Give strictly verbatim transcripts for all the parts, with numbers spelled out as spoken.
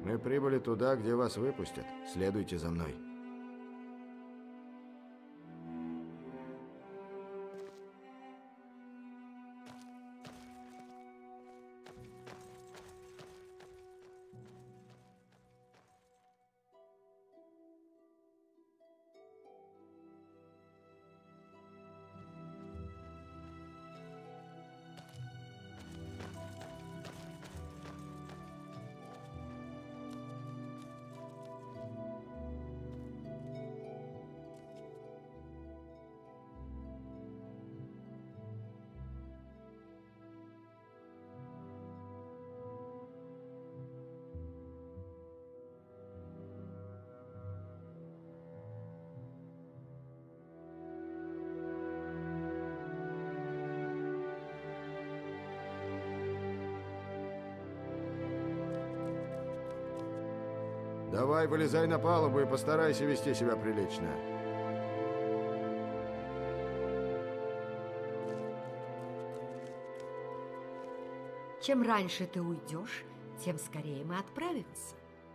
Мы прибыли туда, где вас выпустят. Следуйте за мной. Давай, вылезай на палубу и постарайся вести себя прилично. Чем раньше ты уйдешь, тем скорее мы отправимся.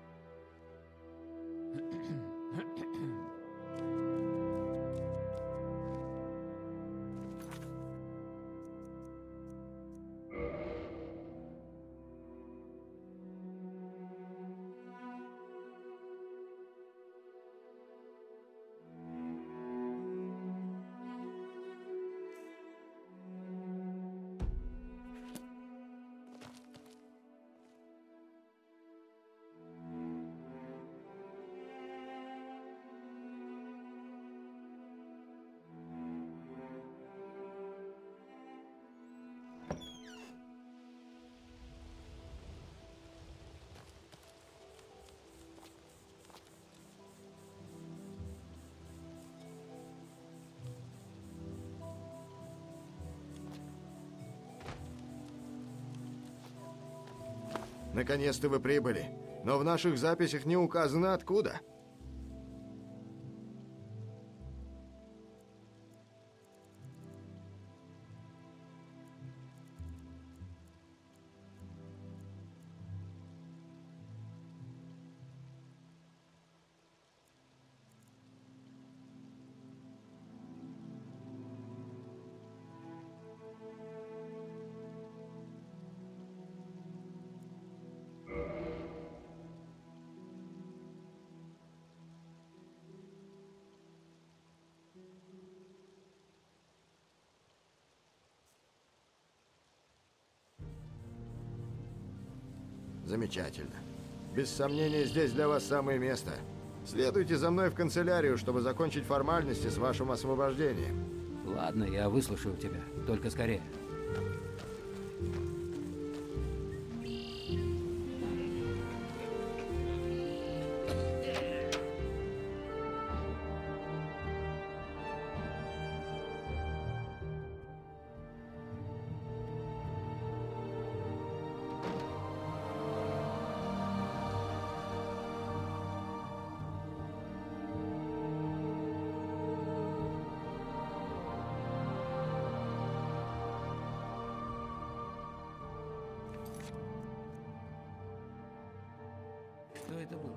Наконец-то вы прибыли, но в наших записях не указано откуда. Замечательно. Без сомнения, здесь для вас самое место. Следуйте за мной в канцелярию, чтобы закончить формальности с вашим освобождением. Ладно, я выслушаю тебя. Только скорее. Что это было?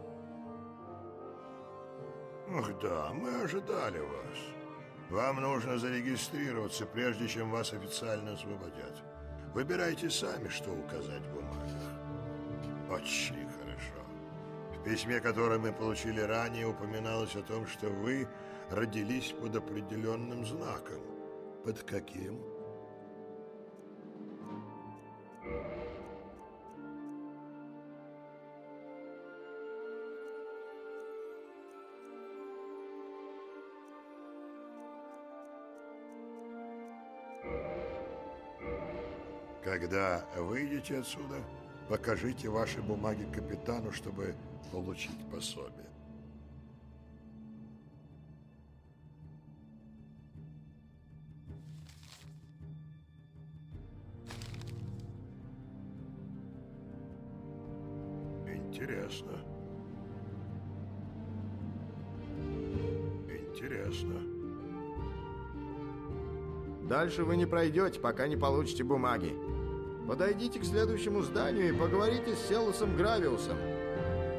Ах да, мы ожидали вас. Вам нужно зарегистрироваться, прежде чем вас официально освободят. Выбирайте сами, что указать в бумагах. Очень хорошо. В письме, которое мы получили ранее, упоминалось о том, что вы родились под определенным знаком. Под каким? Когда выйдете отсюда, покажите ваши бумаги капитану, чтобы получить пособие. Интересно. Интересно. Дальше вы не пройдете, пока не получите бумаги. Подойдите к следующему зданию и поговорите с Селосом Гравиусом.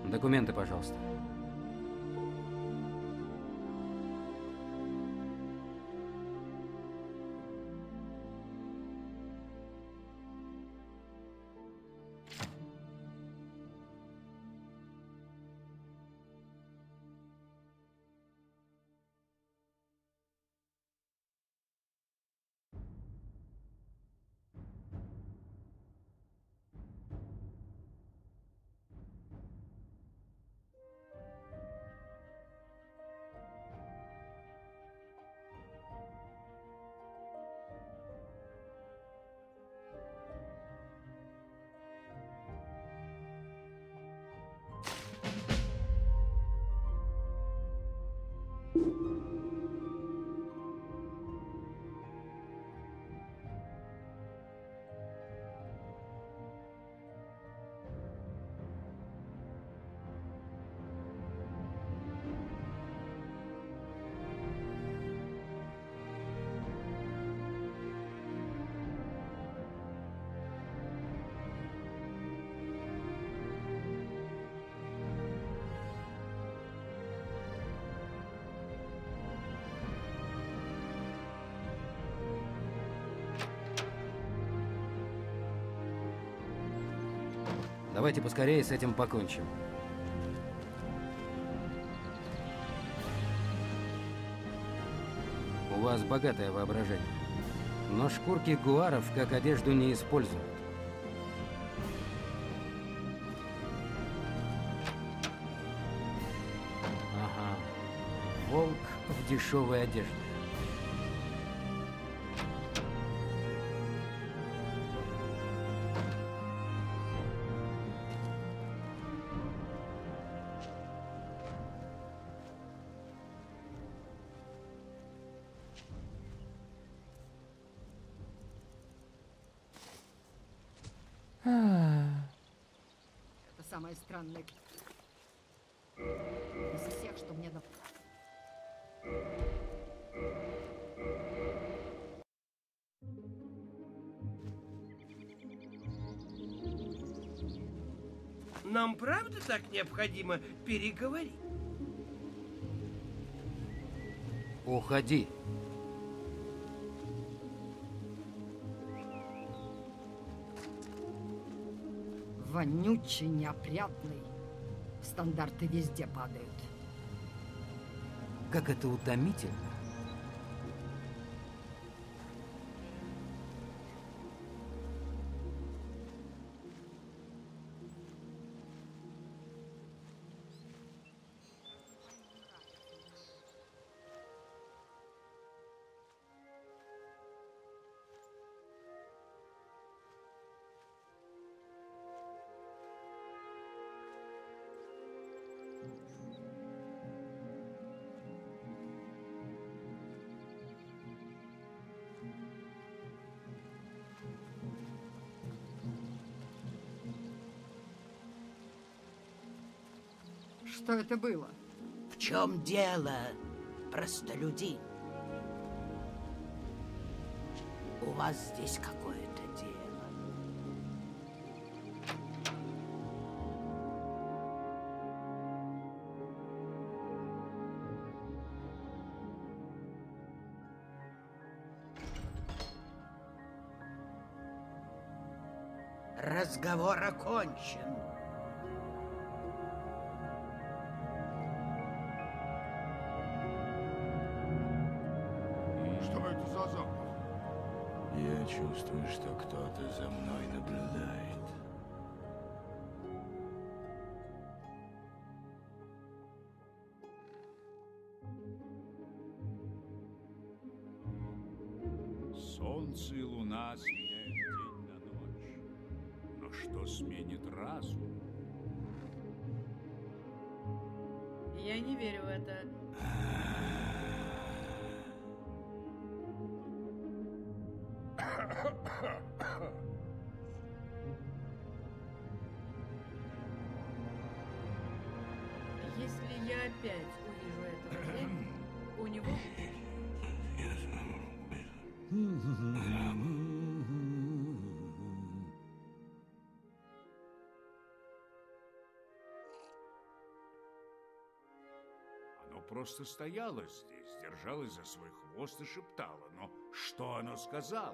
Документы, пожалуйста. Давайте поскорее с этим покончим. У вас богатое воображение. Но шкурки гуаров как одежду не используют. Ага. Волк в дешевой одежде. Это самое странное из всех, что мне на... Нам правда так необходимо переговорить? Уходи. Вонючий, неопрятный. Стандарты везде падают. Как это утомительно. Что это было? В чем дело, простолюдин? У вас здесь какое-то дело. Разговор окончен. Что это за запах? Я чувствую, что кто-то за мной наблюдает. Солнце и луна сменяют день на ночь. Но что сменит разум? Я не верю в это. Если я опять увижу этого зря, у него... просто стояла здесь, держалась за свой хвост и шептала. Но что оно сказало?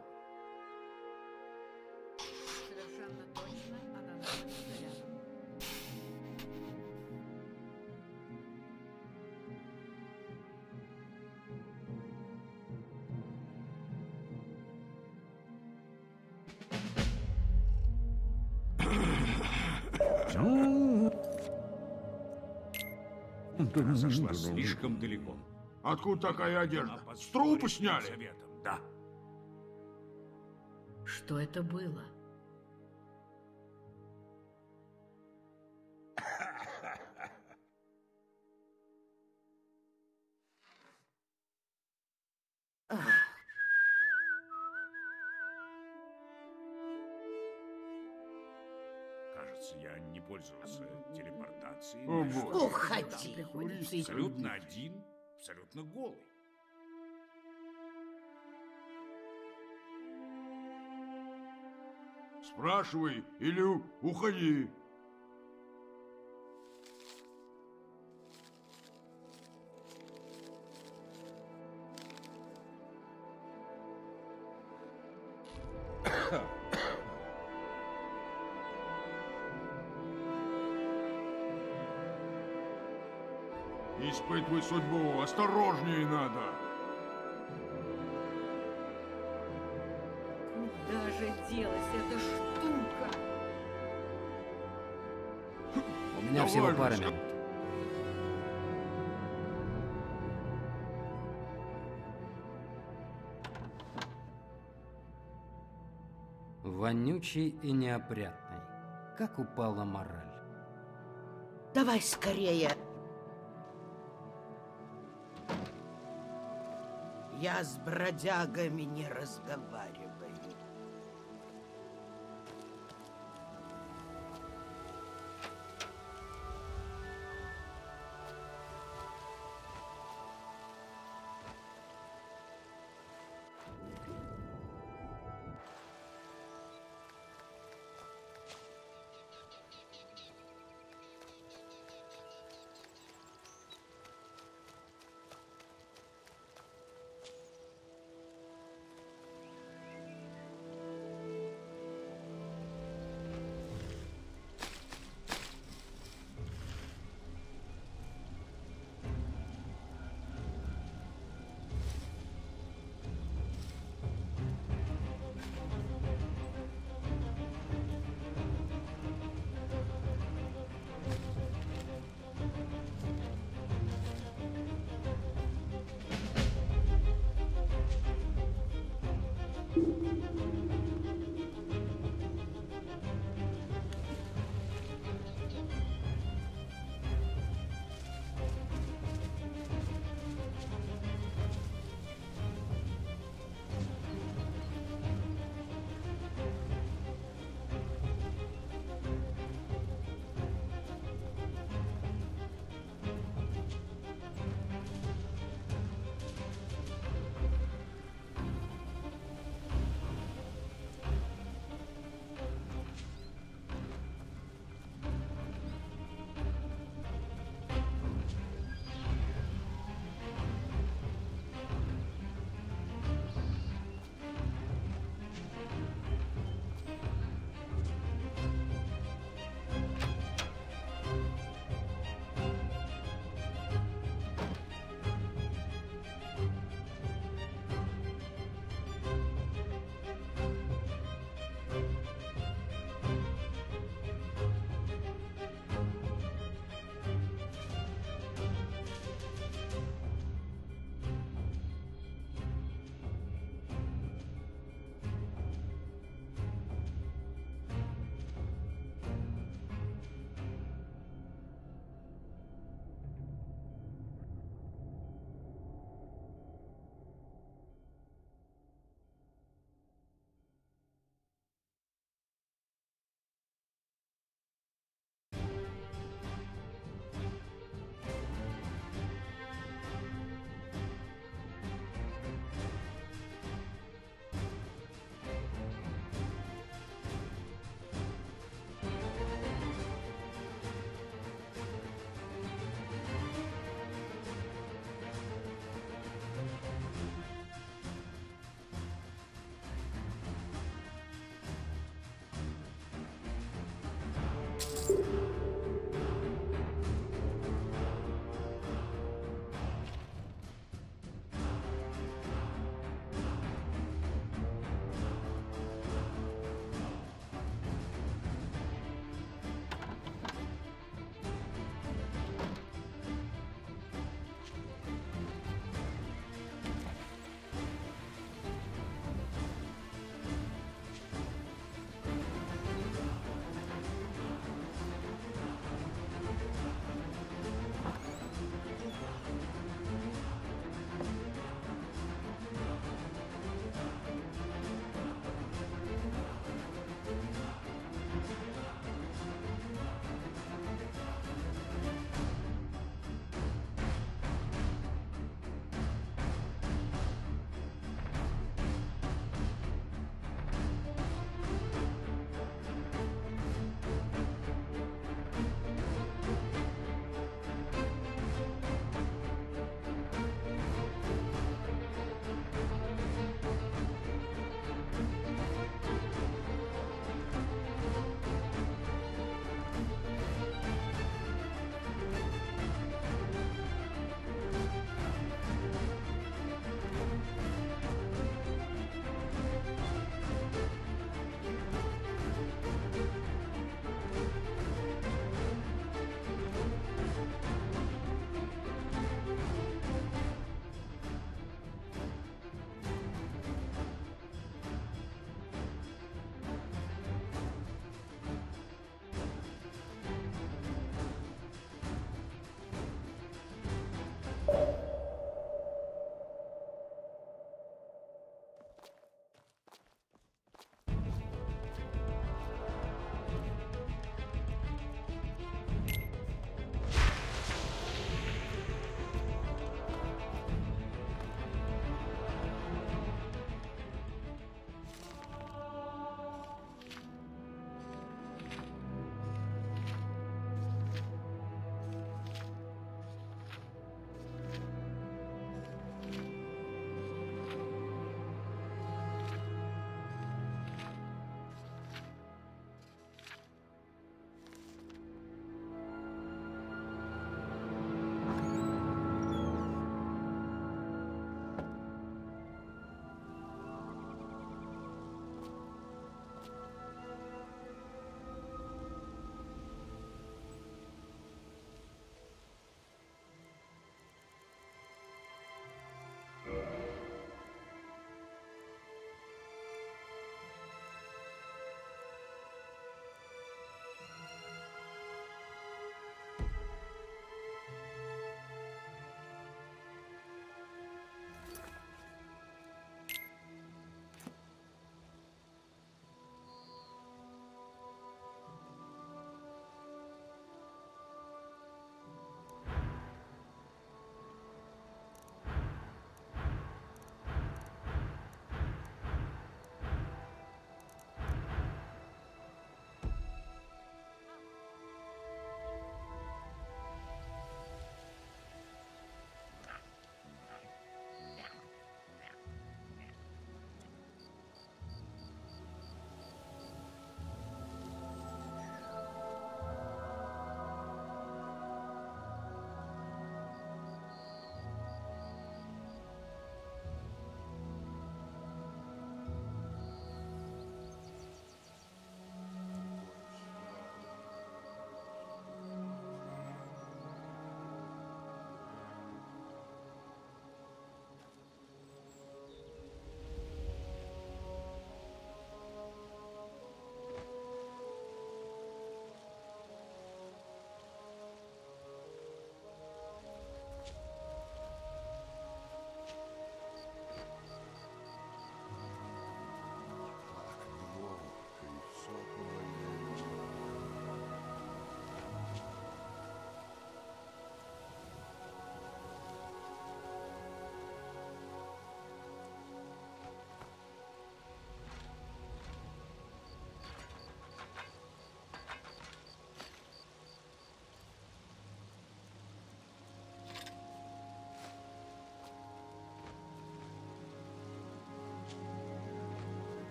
Совершенно точно она находится рядом. Она зашла слишком далеко. Откуда такая одежда? Она С трупа поспорит сняли? с советом, да. Что это было? Кажется, я не пользовался телепортацией. О, но боже. что Уходи. Приходится идти. абсолютно один, абсолютно голый. Спрашивай или у- уходи. Испытывай судьбу, осторожнее надо. Куда же делась эта штука? У меня Давай всего же, пара ска- минут. Вонючий и неопрятный. Как упала мораль. Давай скорее. Я с бродягами не разговариваю.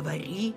Говори.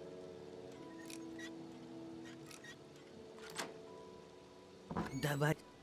Давай.